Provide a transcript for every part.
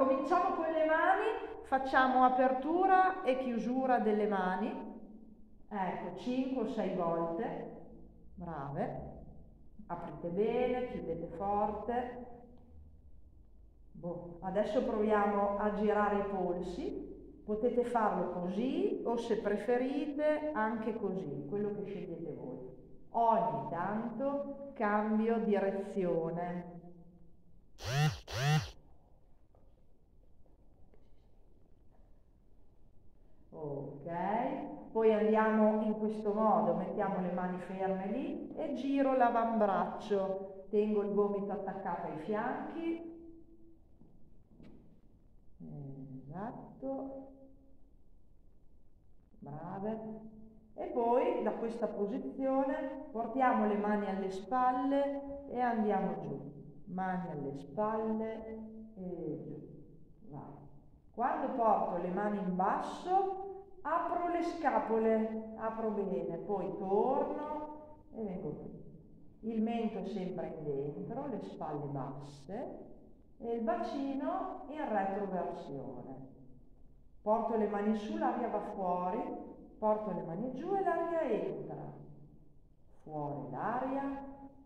cominciamo con le mani, facciamo apertura e chiusura delle mani, ecco, 5 o 6 volte, brave, aprite bene, chiudete forte. Adesso proviamo a girare i polsi, potete farlo così o se preferite anche così, quello che scegliete voi. Ogni tanto cambio direzione. Ok, poi andiamo in questo modo, mettiamo le mani ferme lì e giro l'avambraccio, tengo il gomito attaccato ai fianchi. Esatto, brave. E poi da questa posizione portiamo le mani alle spalle e andiamo giù, mani alle spalle e giù. Vai. Quando porto le mani in basso apro le scapole, apro bene, poi torno e vengo qui. Il mento sempre in dentro, le spalle basse e il bacino in retroversione. Porto le mani su, l'aria va fuori, porto le mani giù e l'aria entra. Fuori l'aria,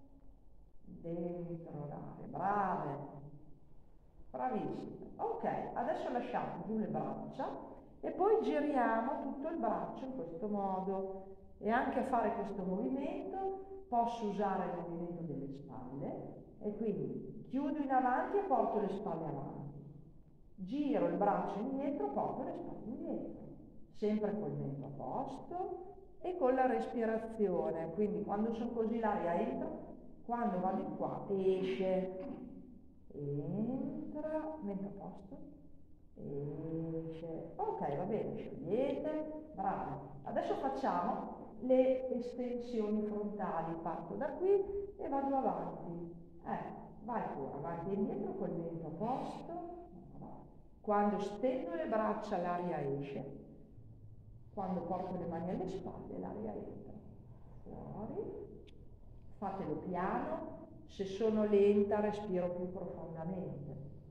dentro l'aria. Brave, bravissime. Ok, adesso lasciamo giù le braccia e poi giriamo tutto il braccio in questo modo. E anche a fare questo movimento posso usare il movimento delle spalle e quindi chiudo in avanti e porto le spalle avanti. Giro il braccio indietro, porto le spalle indietro, sempre col mento a posto e con la respirazione. Quindi quando sono così l'aria entra, quando vado di qua esce, entra, mento a posto, esce. Ok, va bene, sciogliete, bravi. Adesso facciamo le estensioni frontali, parto da qui e vado avanti. Vai pure, avanti e indietro col mento a posto. Quando stendo le braccia l'aria esce, quando porto le mani alle spalle l'aria entra. Fuori, fatelo piano, se sono lenta respiro più profondamente.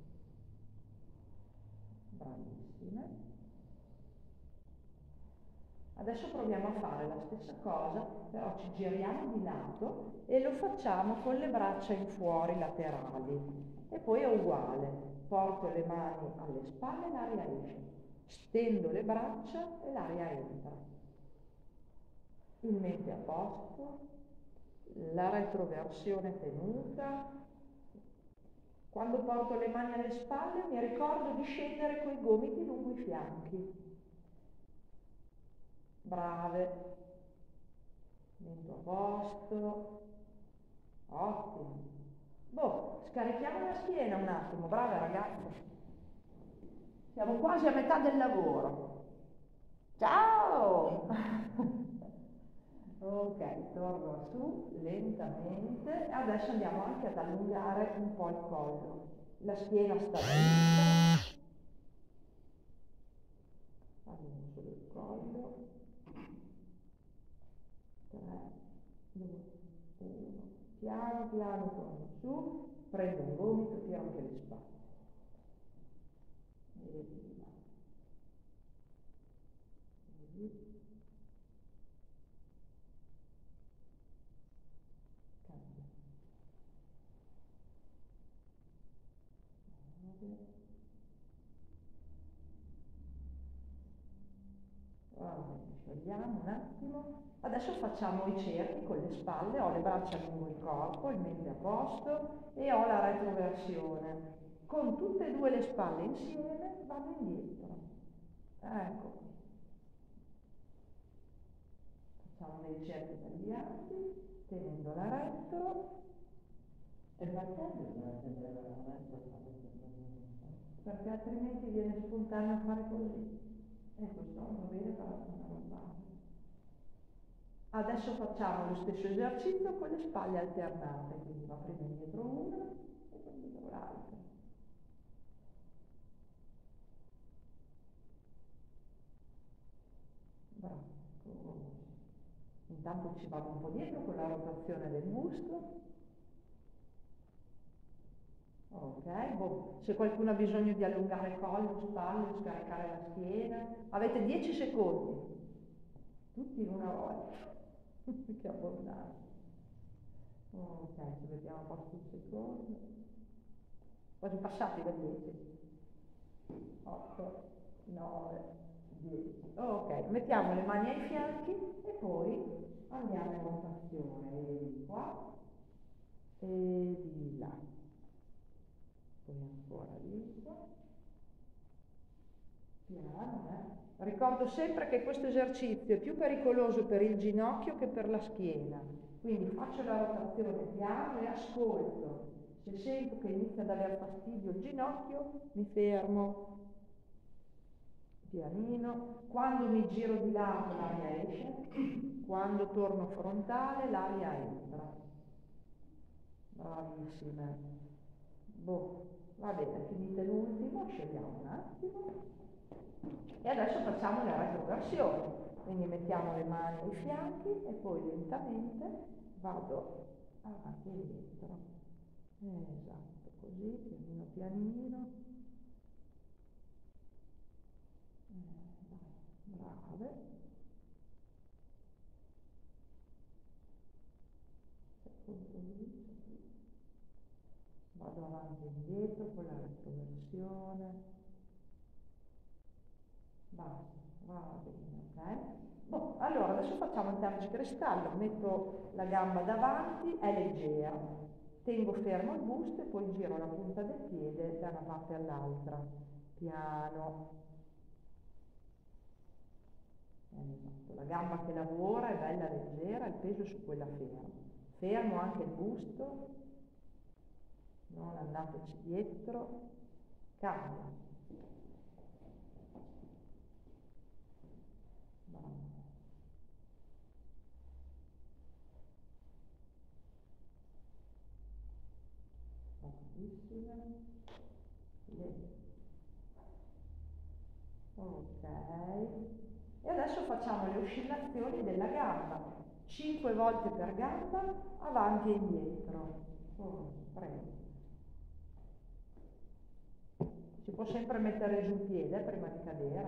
Bravissime. Adesso proviamo a fare la stessa cosa, però ci giriamo di lato e lo facciamo con le braccia in fuori laterali. E poi è uguale, porto le mani alle spalle e l'aria esce, stendo le braccia e l'aria entra. Il mento è a posto, la retroversione tenuta. Quando porto le mani alle spalle mi ricordo di scendere coi gomiti lungo i fianchi. Brave, mento a posto, ottimo. Scarichiamo la schiena un attimo, brave ragazze. Siamo quasi a metà del lavoro. Ciao! Ok, torno su lentamente. Adesso andiamo anche ad allungare un po' il collo. La schiena sta dritta. Allungo solo il collo. 3, 2, 1. Piano piano torno su, prendo un gomito, tiro anche le spalle. E via. Così. Cambia. Sciogliamo un attimo. Adesso facciamo i cerchi con le spalle, ho le braccia lungo il corpo, il mento è a posto e ho la retroversione. Con tutte e due le spalle insieme vado indietro. Ecco. Facciamo dei cerchi tagliati, tenendola retro. E perché altrimenti viene spontaneo fare così. E questo va bene per la spina lombare. Adesso facciamo lo stesso esercizio con le spalle alternate, quindi va prima indietro una e poi indietro l'altra. Bravo. Intanto ci vado un po' dietro con la rotazione del busto. Ok, boh. Se qualcuno ha bisogno di allungare il collo, spalle, scaricare la schiena, avete 10 secondi, tutti in una volta, che abbondante. Ok, ci mettiamo a posto un secondo, quasi passati da 10, 8, 9, 10. Ok, mettiamo le mani ai fianchi e poi andiamo in rotazione di qua e di là, poi ancora di qua, piano, Ricordo sempre che questo esercizio è più pericoloso per il ginocchio che per la schiena, quindi faccio la rotazione piano e ascolto. Se sento che inizia ad aver fastidio il ginocchio, mi fermo pianino. Quando mi giro di lato l'aria esce, quando torno frontale l'aria entra. Bravissime. Boh, va bene, finite l'ultimo, scegliamo un attimo. E adesso facciamo le retroversioni, quindi mettiamo le mani ai fianchi e poi lentamente vado avanti e indietro. Esatto, così, pianino pianino. Brave. Vado avanti e indietro con la retroversione. Basta, va bene, ok? Boh, allora adesso facciamo il tergicristallo, metto la gamba davanti, è leggera, tengo fermo il busto e poi giro la punta del piede da una parte all'altra, piano. Esatto, la gamba che lavora è bella leggera, il peso è su quella ferma. Fermo anche il busto, non andateci dietro, cambia. Ok, e adesso facciamo le oscillazioni della gamba, 5 volte per gamba, avanti e indietro. Prego. Si può sempre mettere giù il piede prima di cadere.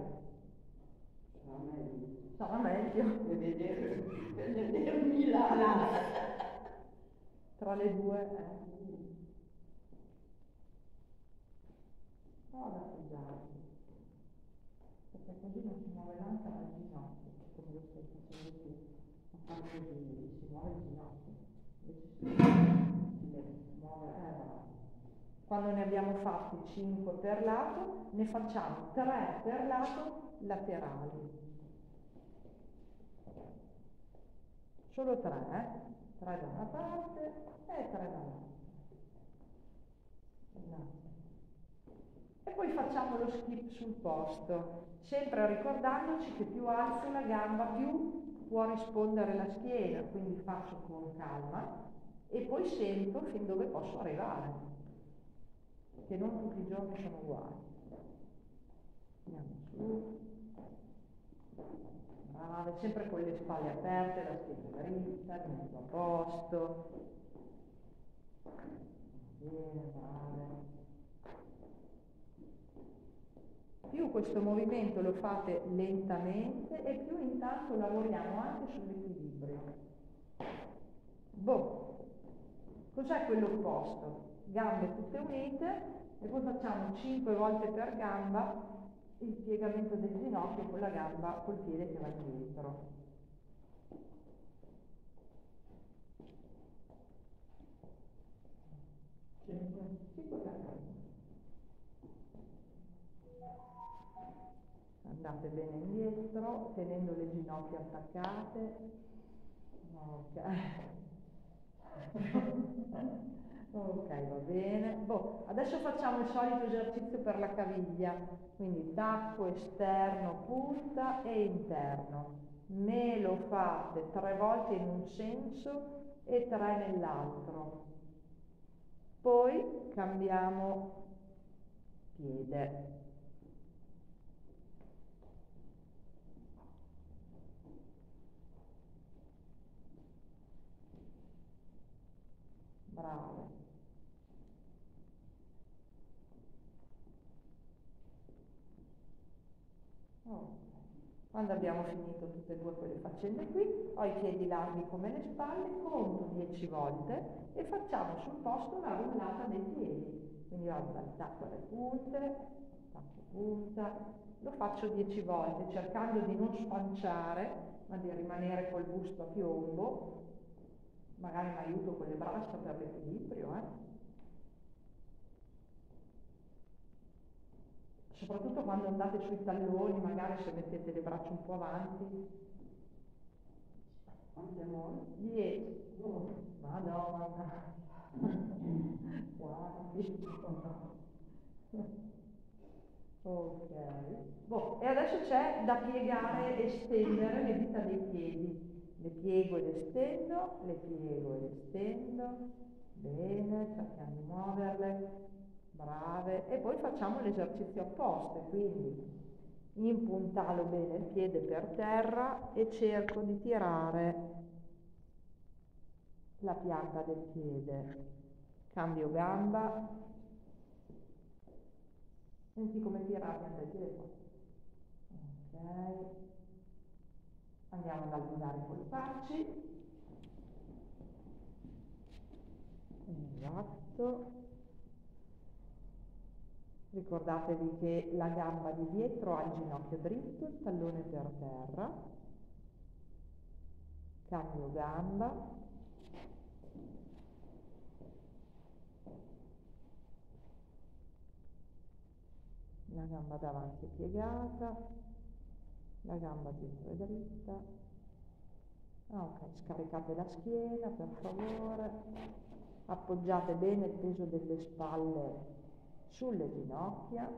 Sarà meglio. Vedermi là. Tra le due, prova ad appoggiarsi, perché così non si muove l'anca dal ginocchio, come lo stai facendo tu. A fare così, si muove il ginocchio, invece si muove, Quando ne abbiamo fatti 5 per lato, ne facciamo 3 per lato laterali. Solo 3, 3 da una parte e 3 dall'altra. E poi facciamo lo skip sul posto, sempre ricordandoci che più alzo la gamba più può rispondere la schiena, quindi faccio con calma e poi sento fin dove posso arrivare, che non tutti i giorni sono uguali. Andiamo su, brave, sempre con le spalle aperte, la schiena dritta, metto a posto, bene, brave. Più questo movimento lo fate lentamente e più intanto lavoriamo anche sull'equilibrio. Boh, cos'è quell'opposto? Gambe tutte unite e poi facciamo 5 volte per gamba il piegamento del ginocchio con la gamba, col piede che va indietro. Cinque per gamba. Andate bene indietro, tenendo le ginocchia attaccate. Ok. Ok, va bene. Boh, adesso facciamo il solito esercizio per la caviglia. Quindi tacco esterno, punta e interno. Me lo fate 3 volte in un senso e 3 nell'altro. Poi cambiamo piede. Bravo. Quando abbiamo finito tutte e due quelle faccende qui, ho i piedi larghi come le spalle, conto 10 volte e facciamo sul posto la rullata dei piedi. Quindi vado dal tacco alle punte, tacco punta, lo faccio 10 volte cercando di non spanciare, ma di rimanere col busto a piombo. Magari mi aiuto con le braccia per l'equilibrio, Soprattutto quando andate sui talloni, magari se mettete le braccia un po' avanti. Andiamo 10, Madonna, guardi. Ok, boh, e adesso c'è da piegare e stendere le dita dei piedi. Le piego e le stendo, le piego e le stendo. Bene, cerchiamo di muoverle. Brave. E poi facciamo l'esercizio opposto, quindi impuntalo bene il piede per terra e cerco di tirare la pianta del piede. Cambio gamba. Senti come tira la pianta del piede. Ok. Andiamo ad allungare i polpacci. Esatto. Ricordatevi che la gamba di dietro ha il ginocchio dritto, il tallone per terra. Cambio gamba. La gamba davanti è piegata, la gamba dietro è dritta. Ok, scaricate la schiena per favore. Appoggiate bene il peso delle spalle sulle ginocchia.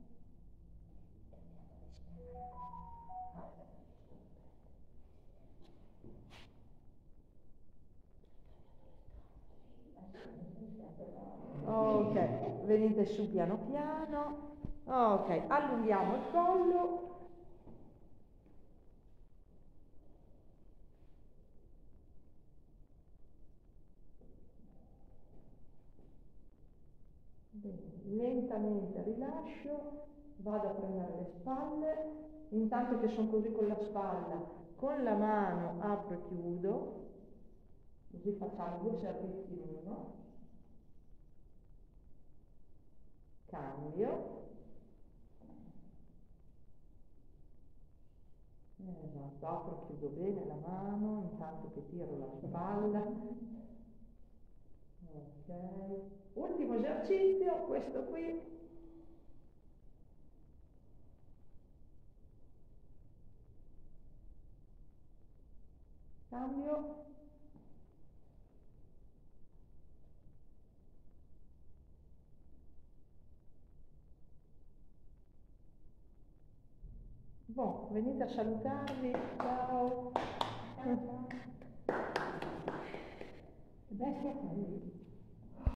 Ok, venite su piano piano. Ok, allunghiamo il collo. Bene, lentamente rilascio, vado a prendere le spalle. Intanto che sono così con la spalla, con la mano apro e chiudo, così facciamo 2 servizi in uno. Cambio. Esatto, apro e chiudo bene la mano, intanto che tiro la spalla. Ok. Ultimo esercizio, questo qui. Cambio. Boh, venite a salutarvi. Ciao. Ciao, ciao. Bestia,